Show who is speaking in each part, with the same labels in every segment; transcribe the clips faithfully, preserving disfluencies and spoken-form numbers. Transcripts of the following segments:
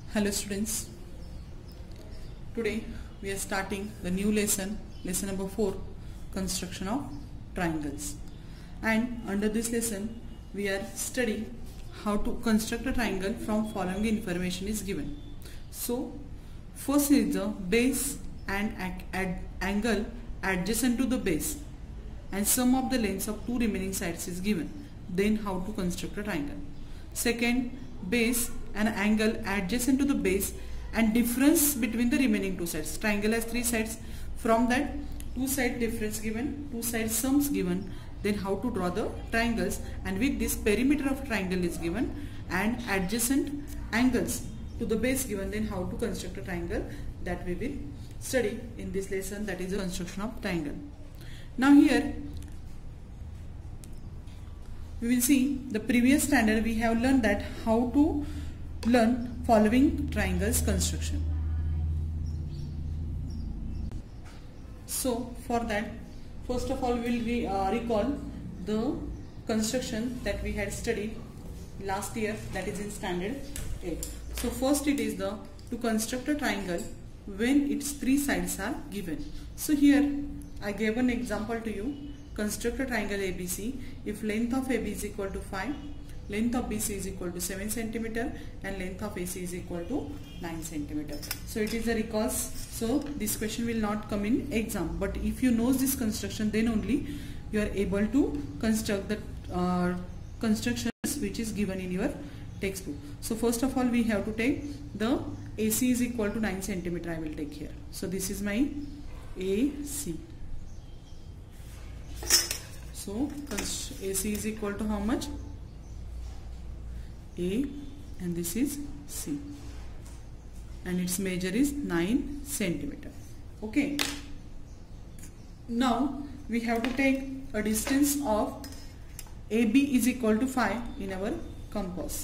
Speaker 1: Hello students, today we are starting the new lesson, lesson number four, construction of triangles. And under this lesson we are studying how to construct a triangle from following information is given. So first is the base and ad angle adjacent to the base and sum of the lengths of two remaining sides is given. Then how to construct a triangle. Second, base and angle adjacent to the base and difference between the remaining two sides. Triangle has three sides. From that, two side difference given, two side sums given. Then how to draw the triangles, and with this perimeter of triangle is given and adjacent angles to the base given. Then how to construct a triangle, that we will study in this lesson, that is the construction of triangle. Now here we will see the previous standard. We have learned that how to learn following triangles construction. So for that, first of all we will re, uh, recall the construction that we had studied last year, that is in standard eight. So first it is the to construct a triangle when its three sides are given. So here I gave an example to you. Construct a triangle A B C if length of A B is equal to five, length of B C is equal to seven centimeter and length of A C is equal to nine centimeter. So it is a recall. So this question will not come in exam, but if you know this construction, then only you are able to construct the uh, constructions which is given in your textbook. So first of all we have to take the A C is equal to nine centimeter. I will take here. So this is my A C. So A C is equal to how much? A, and this is C, and its measure is nine centimeter. Okay. Now we have to take a distance of A B is equal to five in our compass.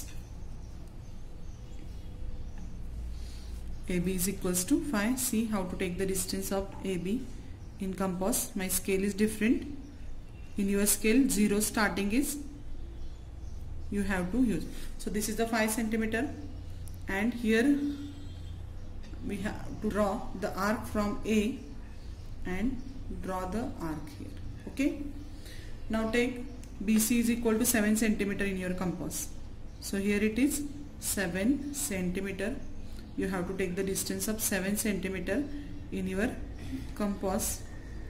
Speaker 1: A B is equals to five. See how to take the distance of A B in compass. My scale is different. In your scale, zero starting is you have to use. So this is the five centimeter, and here we have to draw the arc from A and draw the arc here. Okay. Now take B C is equal to seven centimeter in your compass. So here it is seven centimeter. You have to take the distance of seven centimeter in your compass.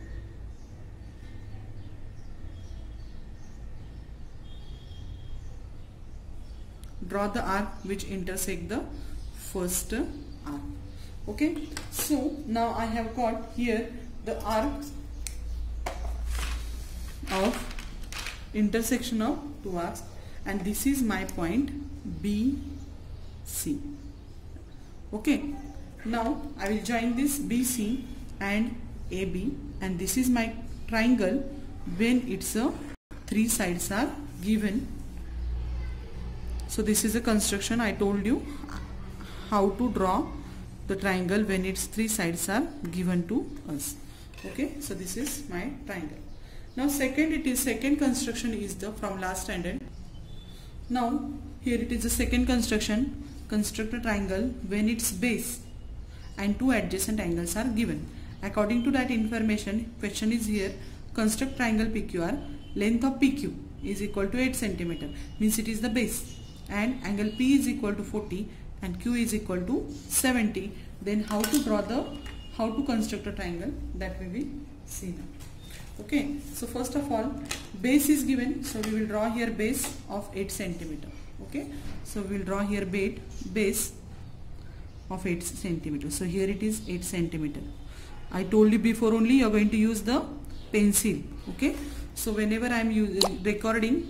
Speaker 1: Draw the arc which intersect the first arc. Okay. So now I have got here the arc of intersection of two arcs, and this is my point B C. Okay. Now I will join this B C and A B, and this is my triangle when its a three sides are given. So this is a construction. I told you how to draw the triangle when its three sides are given to us. Okay. So this is my triangle. Now second, it is second construction is the from last standard. Now here it is the second construction. Construct a triangle when its base and two adjacent angles are given. According to that information, question is here. Construct triangle P Q R. Length of P Q is equal to eight centimeter. Means it is the base. And angle P is equal to forty and Q is equal to seventy. Then how to draw the, how to construct a triangle, that we will see now. Okay. So first of all, base is given. So we will draw here base of eight centimeter. Okay. So we will draw here base, base of eight centimeter. So here it is eight centimeter. I told you before only you are going to use the pencil. Okay. So whenever I am using recording,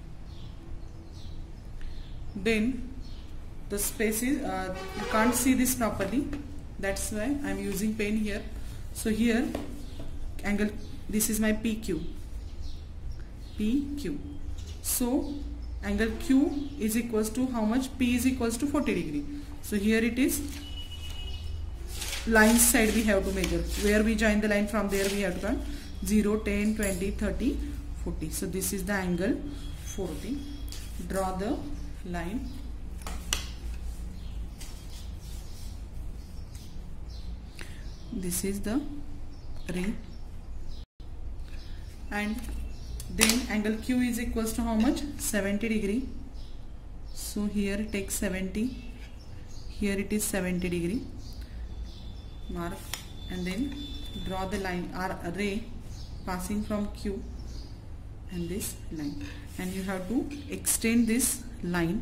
Speaker 1: then the space is uh, you can't see this properly, that's why I am using pen here. So here angle, this is my P Q, P Q. So angle Q is equals to how much? P is equals to forty degree. So here it is line side we have to measure. Where we join the line, from there we have to count zero, ten, twenty, thirty, forty. So this is the angle forty. Draw the line this is the ray, and then angle Q is equals to how much? seventy degree. So here take seventy, here it is seventy degree, mark, and then draw the line or ray passing from Q and this line, and you have to extend this line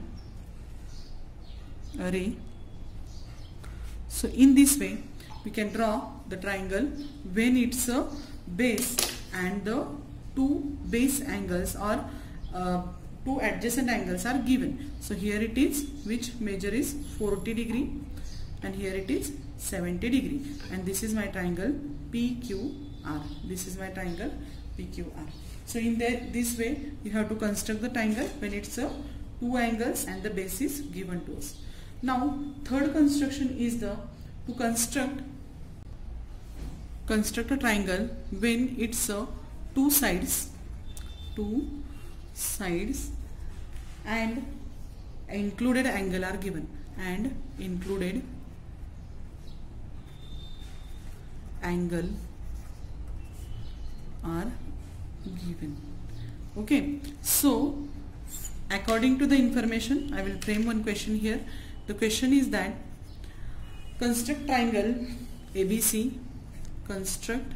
Speaker 1: ray. So in this way we can draw the triangle when it's a base and the two base angles or uh, two adjacent angles are given. So here it is, which measure is forty degree, and here it is seventy degree, and this is my triangle P Q R. This is my triangle P Q R. So in that this way you have to construct the triangle when it's a two angles and the base is given to us. Now third construction is the to construct construct a triangle when it's a two sides two sides and included angle are given, and included angle are given. Okay, so according to the information I will frame one question here. The question is that construct triangle A B C, construct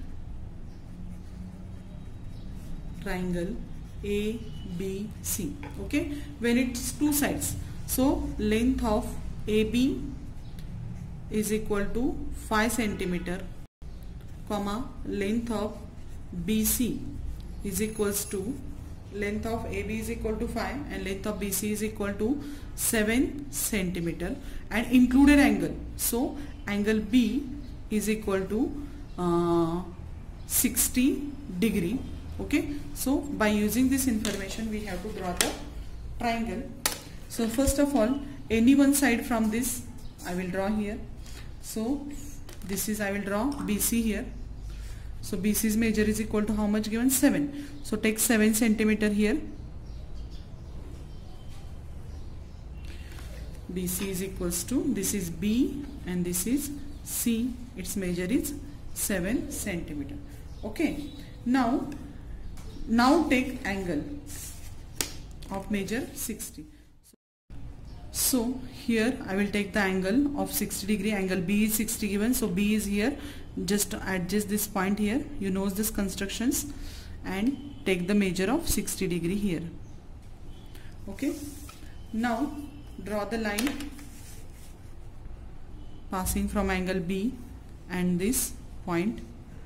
Speaker 1: triangle A B C, okay, when it's two sides. So length of A B is equal to five centimeter, comma length of B C is equals to, length of A B is equal to five and length of B C is equal to seven centimeter, and included angle. So angle B is equal to uh, sixty degree. Okay, so by using this information we have to draw the triangle. So first of all, any one side from this I will draw here. So this is, I will draw B C here. So B C's measure is equal to how much given? seven. So take seven centimeter here. B C is equals to, this is B and this is C. Its measure is seven centimeter. Okay. Now, now take angle of measure sixty. So here I will take the angle of sixty degree. Angle B is sixty given. So B is here. Just adjust this point here. You know this constructions, and take the measure of sixty degree here. Okay. Now draw the line passing from angle B and this point.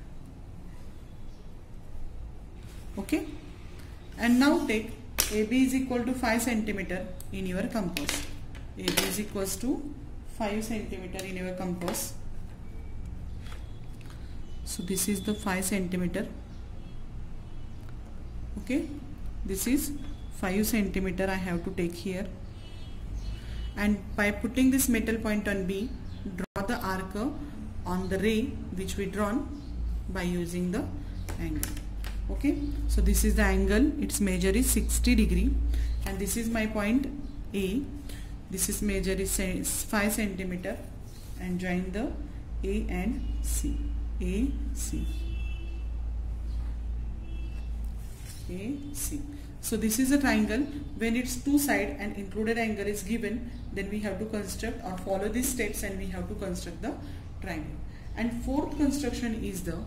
Speaker 1: Okay. And now take A B is equal to five centimeter in your compass. A B is equals to five centimeter in your compass. So this is the five centimeter. Okay, this is five centimeter I have to take here, and by putting this metal point on B, draw the arc on the ray which we drawn by using the angle. Okay, so this is the angle, its measure is sixty degree, and this is my point A. This is measure is five centimeter, and join the A and C. A, C. A, C. So this is a triangle. When it's two side and included angle is given, then we have to construct or follow these steps, and we have to construct the triangle. And fourth construction is the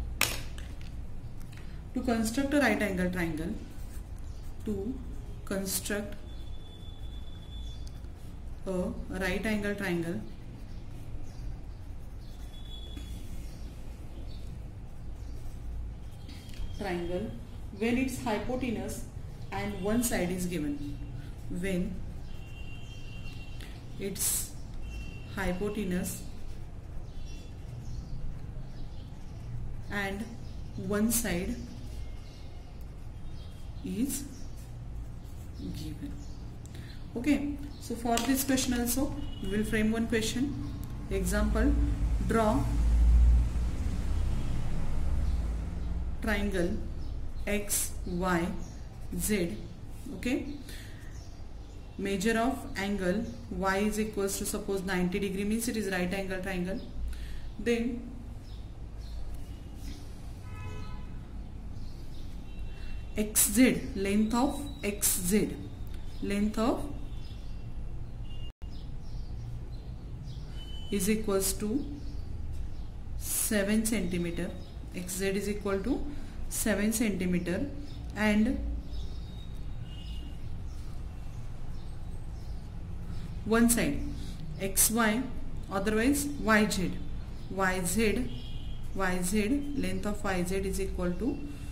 Speaker 1: to construct a right angle triangle. To construct a right angle triangle, triangle when its hypotenuse and one side is given. When its hypotenuse and one side is given. Okay, so for this question also we will frame one question. Example, draw triangle X Y Z. Okay, measure of angle Y is equals to, suppose ninety degree, means it is right angle triangle. Then xz, length of xz, length of is equals to seven centimeter. Xz is equal to seven centimeter, and one side xy, otherwise yz, yz, yz, length of yz is equal to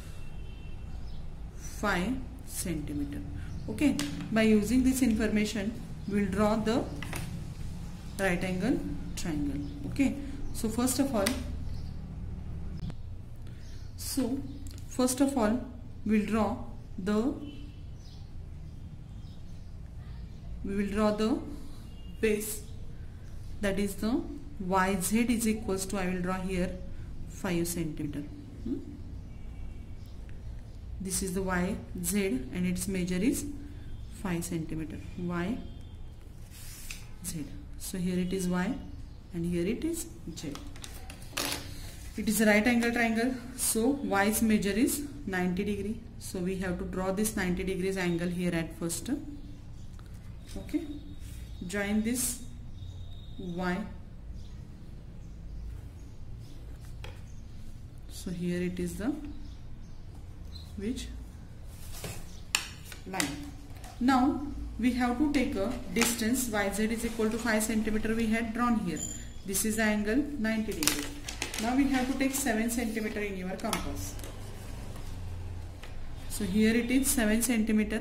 Speaker 1: five centimeter. Okay, by using this information we will draw the right angle triangle. Okay, so first of all so first of all we will draw the we will draw the base, that is the yz is equals to, I will draw here five centimeter. hmm? This is the yz and its measure is five centimeter. Y z. So here it is y and here it is z. It is a right angle triangle, so y's measure is ninety degree. So we have to draw this ninety degrees angle here at first. Okay, join this y. So here it is the which line. Now we have to take a distance. Yz is equal to five centimeter we had drawn here. This is the angle ninety degree. Now we have to take seven centimeter in your compass. So here it is seven centimeter.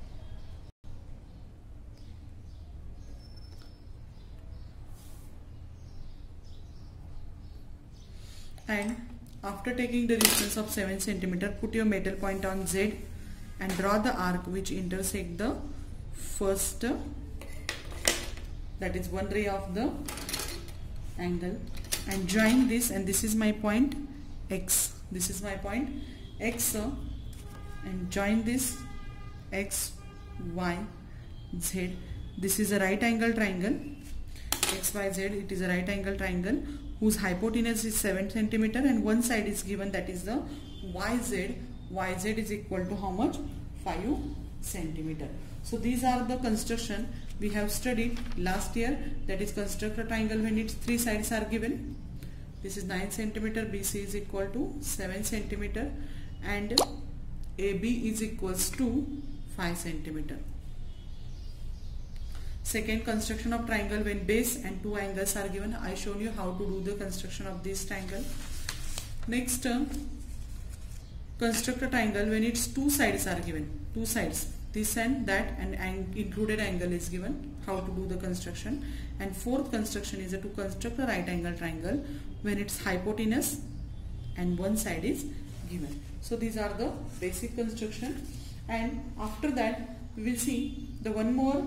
Speaker 1: And after taking the distance of seven centimeter, put your metal point on Z and draw the arc which intersect the first, that is one ray of the angle, and join this, and this is my point X. This is my point X, and join this X, Y, Z. This is a right angle triangle. X, Y, Z. It is a right angle triangle whose hypotenuse is seven centimeter and one side is given, that is the Y Z. Y Z is equal to how much? five centimeter. So these are the construction we have studied last year, that is construct a triangle when its three sides are given. This is nine centimeter, B C is equal to seven centimeter, and A B is equals to five centimeter. Second, construction of triangle when base and two angles are given. I shown you how to do the construction of this triangle. Next, uh, construct a triangle when its two sides are given. Two sides, this and that, and ang included angle is given. How to do the construction. And fourth construction is uh, to construct a right angle triangle when its hypotenuse and one side is given. So these are the basic construction, and after that we will see the one more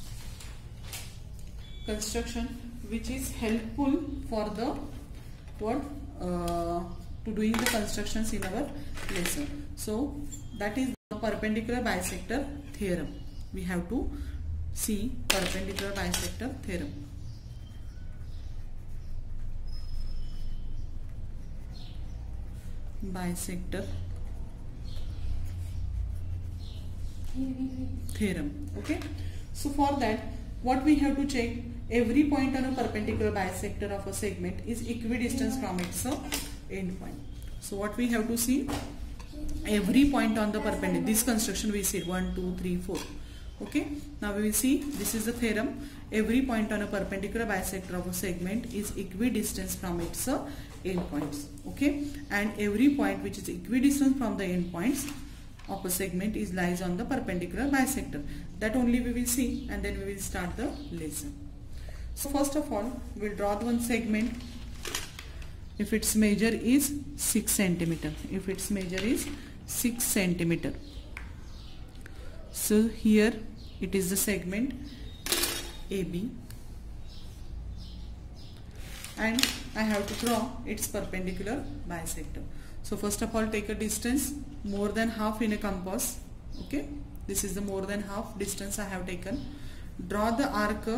Speaker 1: construction which is helpful for the what uh, to doing the constructions in our lesson. So that is the perpendicular bisector theorem. We have to see perpendicular bisector theorem. Bisector theorem. Okay, so for that what we have to check, every point on a perpendicular bisector of a segment is equidistant from its end point. So what we have to see, every point on the perpendicular, this construction we see one, two, three, four. Okay, now we will see, this is the theorem, every point on a perpendicular bisector of a segment is equidistant from its uh, end points. Okay, and every point which is equidistant from the end points of a segment is lies on the perpendicular bisector. That only we will see, and then we will start the lesson. So first of all, we will draw the one segment. If its measure is six centimeter, if its measure is six centimeter. So here it is the segment A B, and I have to draw its perpendicular bisector. So first of all, take a distance more than half in a compass. Okay, this is the more than half distance I have taken. Draw the arc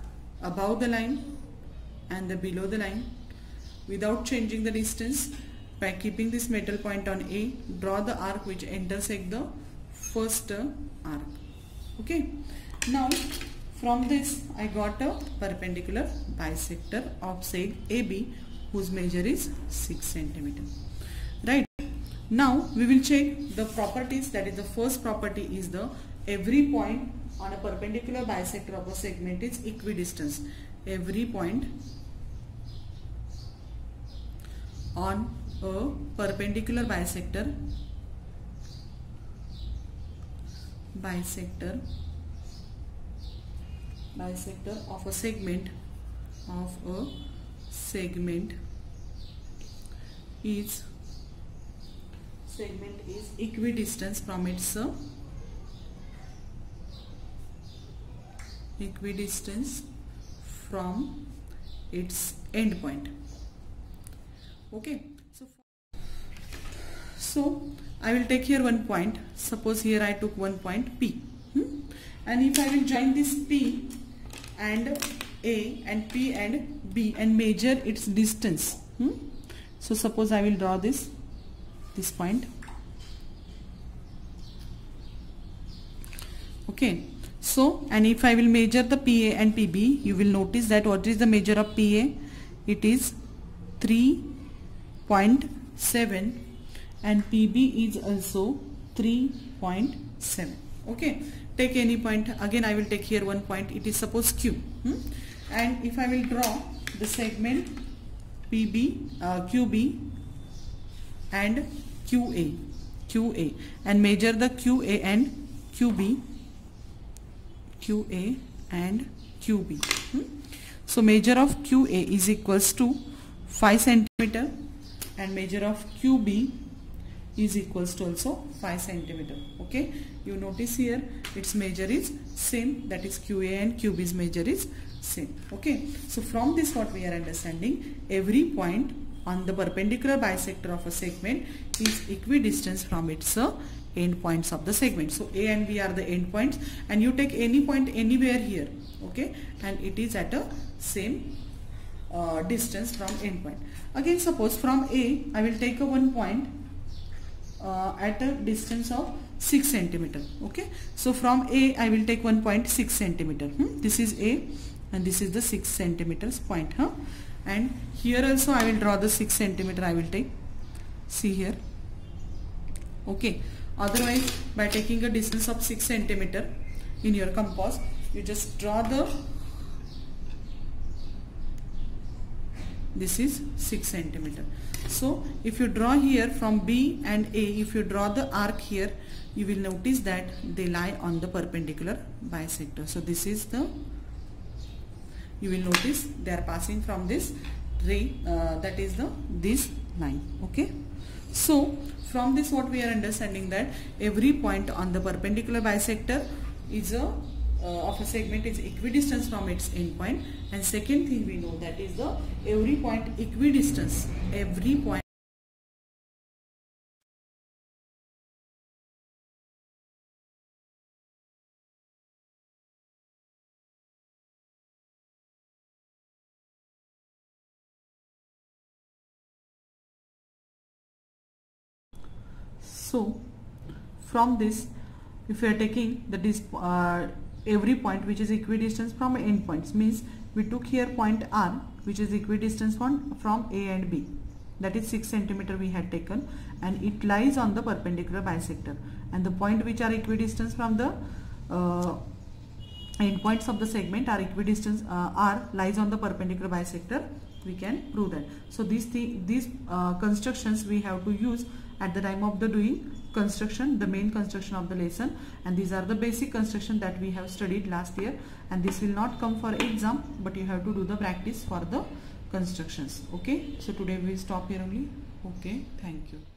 Speaker 1: above the line and the below the line without changing the distance. by keeping this metal point on A, draw the arc which intersect the first uh, arc. Okay. Now from this I got a perpendicular bisector of seg A B whose measure is six centimeter. Right. Now we will check the properties. That is, the first property is the every point on a perpendicular bisector of a segment is equidistant. Every point on a perpendicular bisector bisector bisector of a segment of a segment is segment is equidistant from its uh, equidistance from its end point. Okay, so so I will take here one point. Suppose here I took one point P, hmm? and if I will join this P and A and P and B and measure its distance, hmm? so suppose I will draw this this point. Okay, so and if I will measure the P A and P B, you will notice that what is the measure of P A? It is three point seven and P B is also three point seven. Okay, take any point. Again I will take here one point. It is suppose Q, hmm? and if I will draw the segment P B, uh, Q B and Q A, Q A and measure the Q A and Q B, Q A and Q B. Hmm? So measure of Q A is equals to five centimeter and measure of Q B is equals to also five centimeter. Okay, you notice here its measure is same, that is Q A and Q B's measure is same. Okay, so from this what we are understanding, every point on the perpendicular bisector of a segment is equidistant from its uh, end points of the segment. So A and B are the end points and you take any point anywhere here, okay, and it is at a same uh, distance from end point. Again suppose from A I will take a one point uh, at a distance of six centimeter. Okay, so from A I will take one point six centimeter. Hmm? This is A and this is the six centimeters point, huh? And here also I will draw the six centimeter. I will take, see here. Okay, otherwise by taking a distance of six centimeter in your compass, you just draw the, this is six centimeter. So if you draw here from B and A, if you draw the arc here, you will notice that they lie on the perpendicular bisector. So this is the, you will notice they are passing from this ray, uh, that is the this line. Okay, so from this what we are understanding, that every point on the perpendicular bisector is a uh, of a segment is equidistant from its end point. And second thing we know, that is the every point equidistance, every point So from this, if we are taking the dis uh, every point which is equidistant from end points, means we took here point R which is equidistant from, from A and B, that is six centimeter we had taken, and it lies on the perpendicular bisector, and the point which are equidistant from the uh, end points of the segment are equidistant, uh, R lies on the perpendicular bisector, we can prove that. So these th these uh, constructions we have to use at the time of the doing construction, the main construction of the lesson, and these are the basic construction that we have studied last year, and this will not come for exam, but you have to do the practice for the constructions. Okay, so today we stop here only. Okay, thank you.